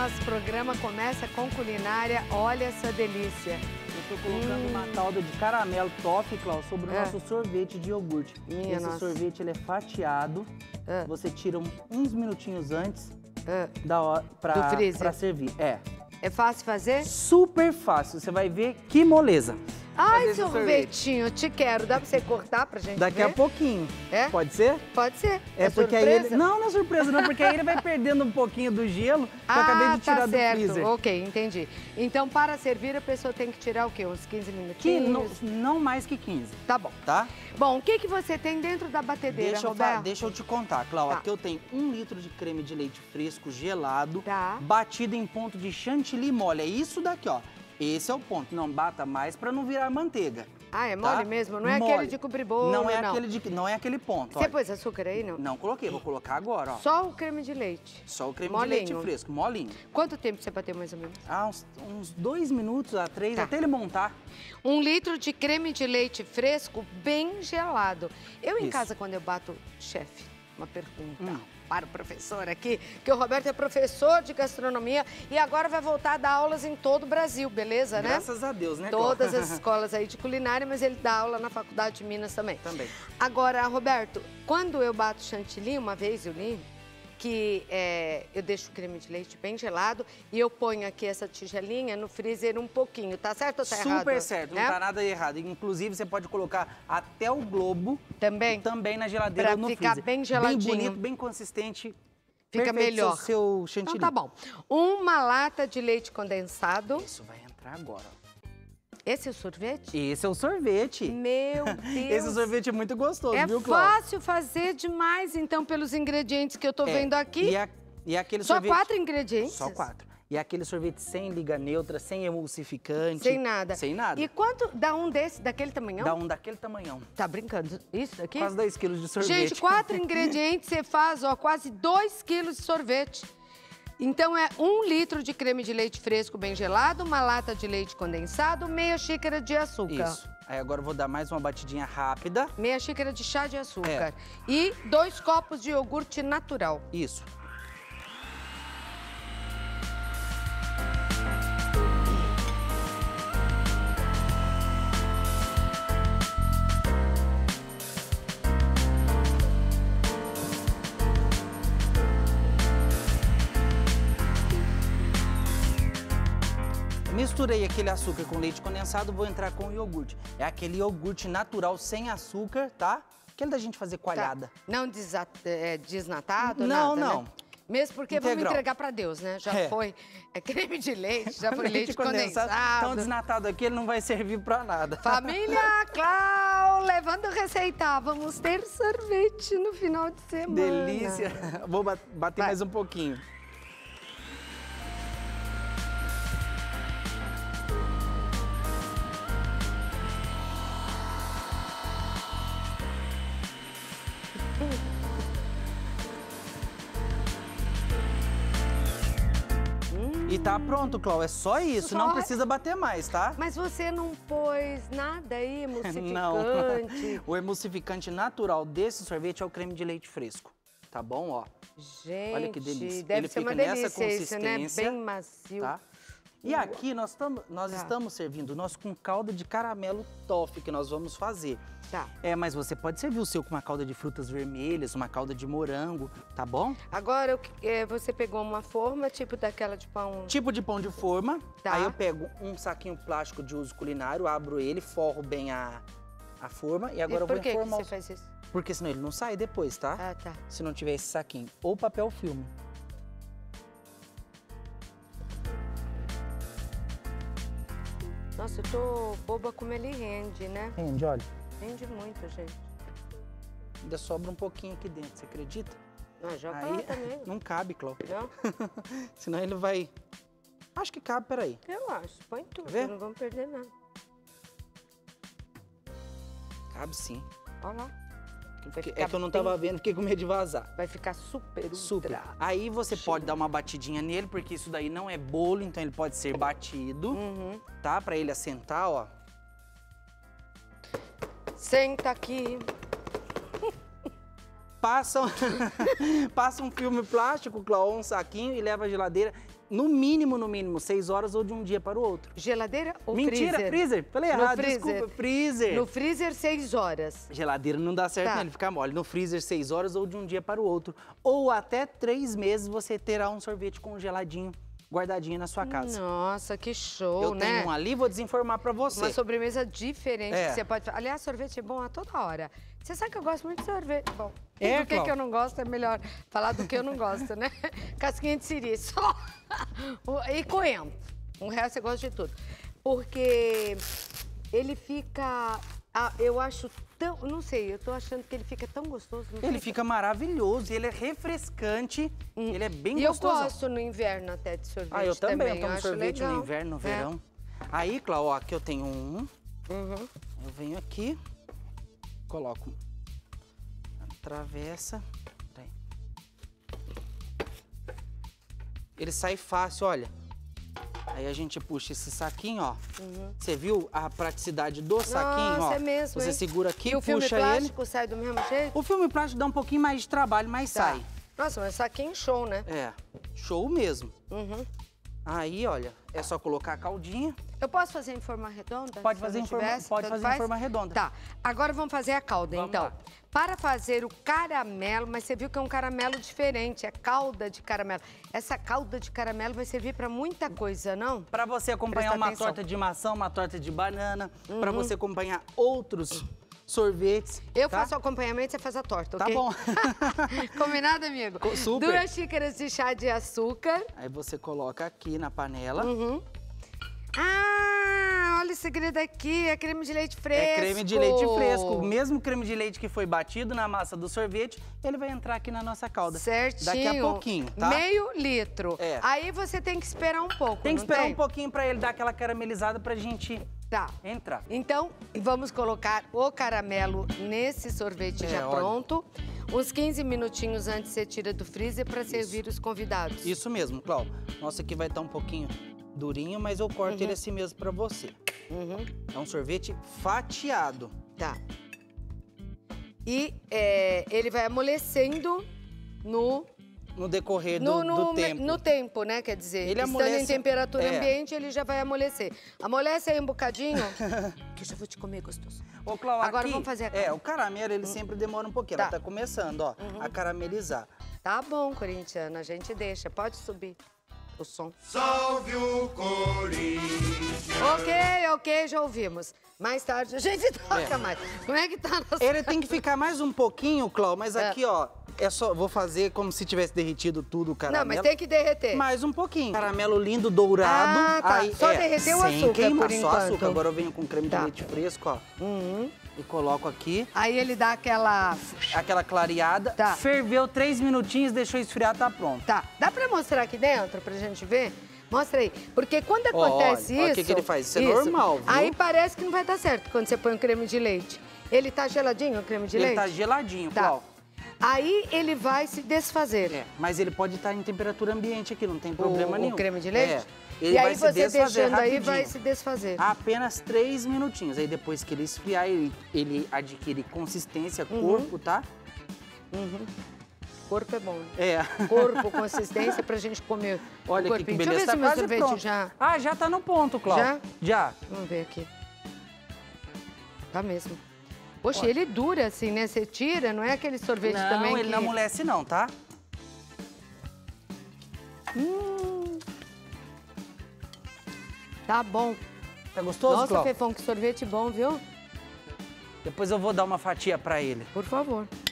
nosso programa começa com culinária. Olha essa delícia. Eu tô colocando uma calda de caramelo toffee, Cláudia, sobre o nosso sorvete de iogurte. Esse sorvete ele é fatiado. Você tira uns minutinhos antes da hora pra servir. É fácil fazer? Super fácil. Você vai ver que moleza. Ai, sorvetinho, te quero. Dá pra você cortar pra gente Daqui ver? a pouquinho. Pode ser? Pode ser. É porque surpresa? aí ele... Não é surpresa não, porque aí ele vai perdendo um pouquinho do gelo que eu acabei de tirar do freezer. Ok, entendi. Então, para servir, a pessoa tem que tirar o quê? Uns 15 minutinhos? Não mais que 15. Tá bom. Tá? Bom, o que você tem dentro da batedeira, Roberto? Deixa eu te contar, Cláudia. Aqui eu tenho 1 litro de creme de leite fresco gelado, batido em ponto de chantilly mole. É isso daqui, ó. Esse é o ponto. Não bata mais para não virar manteiga. Ah, é mole mesmo? Não é aquele de cobrir bolo, não? Não é aquele ponto. Você pôs açúcar aí, não? Não coloquei, vou colocar agora, ó. Só o creme de leite? Só o creme de leite fresco, molinho. Quanto tempo você bateu mais ou menos? Ah, uns 2 minutos a 3, até ele montar. 1 litro de creme de leite fresco bem gelado. Eu em casa, quando eu bato, chefe, uma pergunta para o professor aqui, que o Roberto é professor de gastronomia e agora vai voltar a dar aulas em todo o Brasil, beleza, né? Graças a Deus, né, Todas as escolas aí de culinária, mas ele dá aula na Faculdade de Minas também. Agora, Roberto, quando eu bato chantilly, uma vez eu li que eu deixo o creme de leite bem gelado e eu ponho aqui essa tigelinha no freezer um pouquinho, tá certo ou tá errado? Super certo, não tá nada errado. Inclusive, você pode colocar até o globo também na geladeira ou no freezer. Pra ficar bem geladinho. Bem bonito, bem consistente. Fica melhor. Seu chantilly. Então tá bom. 1 lata de leite condensado. Isso vai entrar agora. Esse é o sorvete? Esse é o sorvete. Meu Deus. Esse sorvete é muito gostoso, viu, Cláudia? É fácil fazer demais, então, pelos ingredientes que eu tô vendo aqui. E aquele Só sorvete... 4 ingredientes? Só 4. E aquele sorvete sem liga neutra, sem emulsificante. Sem nada. Sem nada. E quanto dá um desse, daquele tamanhão? Dá um daquele tamanhão. Tá brincando? Isso daqui? Quase 2 quilos de sorvete. Gente, 4 ingredientes, você faz, ó, quase 2 quilos de sorvete. Então, é 1 litro de creme de leite fresco bem gelado, 1 lata de leite condensado, meia xícara de açúcar. Isso. Aí agora eu vou dar mais uma batidinha rápida. Meia xícara de chá de açúcar. E 2 copos de iogurte natural. Isso. Misturei aquele açúcar com leite condensado, vou entrar com o iogurte. É aquele iogurte natural, sem açúcar, tá? Aquele da gente fazer coalhada. Não desnatado, não, nada, não. Né? Mesmo porque vamos entregar pra Deus, né? Já foi creme de leite, já foi leite condensado. Então, desnatado aqui, ele não vai servir pra nada. Família Clau, levando receita. Vamos ter sorvete no final de semana. Delícia. Vou bater mais um pouquinho. E tá pronto, Cláudia. É só isso, não precisa bater mais, tá? Mas você não pôs nada aí, emulsificante? Não. O emulsificante natural desse sorvete é o creme de leite fresco. Tá bom, ó? Gente, olha que delícia. Deve ele ser fica uma nessa delícia consistência, esse, né? Bem macio. Tá? E aqui nós estamos servindo o nosso com calda de caramelo toffee que nós vamos fazer. Tá. Mas você pode servir o seu com uma calda de frutas vermelhas, uma calda de morango, tá bom? Agora, você pegou uma forma, tipo daquela de pão... Tipo de pão de forma. Tá. Aí eu pego um saquinho plástico de uso culinário, abro ele, forro bem a forma e agora eu vou informar... Por que você faz isso? Porque senão ele não sai depois, tá? Ah, tá. Se não tiver esse saquinho. Ou papel filme. Nossa, eu tô boba como ele rende, né? Rende, olha. Rende muito, gente. Ainda sobra um pouquinho aqui dentro, você acredita? Ah, joga aí lá também. Não cabe, Cláudia. Não? Senão ele vai... Acho que cabe, peraí. Eu acho. Põe tudo, não vamos perder nada. Cabe sim. Olha lá. É que eu não tava vendo, fiquei com medo de vazar. Vai ficar super ultra. Super. Aí você pode dar uma batidinha nele, porque isso daí não é bolo, então ele pode ser batido, tá? Pra ele assentar, ó. Senta aqui. Passa um filme plástico, Cláudia, um saquinho e leva à geladeira no mínimo, 6 horas ou de um dia para o outro. Geladeira ou Mentira, freezer. Falei errado, desculpa, freezer. No freezer, 6 horas. Geladeira não dá certo, ele fica mole. No freezer, 6 horas ou de um dia para o outro. Ou até 3 meses você terá um sorvete congeladinho, guardadinho na sua casa. Nossa, que show, né? Eu tenho um ali, vou desinformar pra você. Uma sobremesa diferente que você pode... Aliás, sorvete é bom a toda hora. Você sabe que eu gosto muito de sorvete. Bom, do que eu não gosto é melhor falar do que eu não gosto, né? Casquinha de siri, só. E coentro. O resto você gosta de tudo. Porque ele fica... eu acho tão... Não sei, eu tô achando que ele fica tão gostoso. Ele fica maravilhoso, ele é refrescante, ele é bem gostoso. E eu gosto no inverno até de sorvete eu também. Eu tomo sorvete no inverno, no verão. Aí, Cláudia, ó, aqui eu tenho um. Eu venho aqui, coloco a travessa. Peraí. Ele sai fácil, olha. Aí a gente puxa esse saquinho, ó. Você viu a praticidade do saquinho, ó? É mesmo, você segura aqui, e o puxa ele. filme plástico sai do mesmo jeito? O filme plástico dá um pouquinho mais de trabalho, mas sai. Nossa, mas saquinho show, né? Show mesmo. Aí, olha, é só colocar a caldinha. Eu posso fazer em forma redonda? Pode fazer em forma redonda. Tá, agora vamos fazer a calda, então. Lá. Para fazer o caramelo, mas você viu que é um caramelo diferente, é calda de caramelo. Essa calda de caramelo vai servir para muita coisa, não? Para você acompanhar uma torta de maçã, uma torta de banana, para você acompanhar outros sorvetes. Eu faço o acompanhamento, você faz a torta, ok? Tá bom. Combinado, amigo? Super. 2 xícaras de chá de açúcar. Aí você coloca aqui na panela. Ah, olha o segredo aqui, é creme de leite fresco. É creme de leite fresco. O mesmo creme de leite que foi batido na massa do sorvete, ele vai entrar aqui na nossa calda. Certinho. Daqui a pouquinho, tá? Meio litro. Aí você tem que esperar um pouco, Tem que esperar um pouquinho pra ele dar aquela caramelizada pra gente entrar. Então, vamos colocar o caramelo nesse sorvete já pronto. Uns 15 minutinhos antes você tira do freezer pra servir os convidados. Isso mesmo, Cláudia. Nossa, aqui vai estar um pouquinho durinho, mas eu corto ele assim mesmo pra você. É um sorvete fatiado. Tá. E ele vai amolecendo no decorrer do tempo. No tempo, né? Quer dizer, ele estando em temperatura ambiente, ele já vai amolecer. Amolece aí um bocadinho, que eu já vou te comer gostoso. Ô, Cláudia, agora vamos fazer a calda. O caramelo, ele sempre demora um pouquinho. Ela tá começando, ó, a caramelizar. Tá bom, corintiana, a gente deixa. Pode subir o som. Salve o Corinthians! Ok, já ouvimos. Mais tarde a gente toca mais. Como é que tá nosso... Ele tem que ficar mais um pouquinho, Cláudia, mas aqui, ó, vou fazer como se tivesse derretido tudo o caramelo. Não, mas tem que derreter. Mais um pouquinho. Caramelo lindo, dourado. Tá. Aí, só derreter o açúcar, queimar, por enquanto. só açúcar. Agora eu venho com creme de leite fresco, ó. E coloco aqui. Aí ele dá aquela clareada. Tá. Ferveu 3 minutinhos, deixou esfriar, tá pronto. Tá. Dá pra mostrar aqui dentro pra gente ver? Mostra aí. Porque quando acontece isso... Olha o que ele faz. Isso é normal, viu? Aí parece que não vai dar certo quando você põe o creme de leite. Ele tá geladinho, o creme de leite? Ele tá geladinho, Cláudia. Aí ele vai se desfazer. Mas ele pode estar em temperatura ambiente aqui, não tem problema nenhum. O creme de leite? Ele vai se desfazer deixando rapidinho. aí, vai se desfazer. Apenas 3 minutinhos. Aí depois que ele esfriar, ele adquire consistência, corpo, tá? Corpo é bom. Corpo, consistência pra gente comer. Olha o aqui que Deixa eu beleza. ver se Tá meu quase sorvete pronto. já... Já tá no ponto, Cláudia. Já? Vamos ver aqui. Tá mesmo. Poxa, ele dura assim, né? Você tira, não é aquele sorvete também Não, ele não amolece não, tá? Tá bom. Tá gostoso, Nossa, Cláudia? Fefão, que sorvete bom, viu? Depois eu vou dar uma fatia pra ele. Por favor.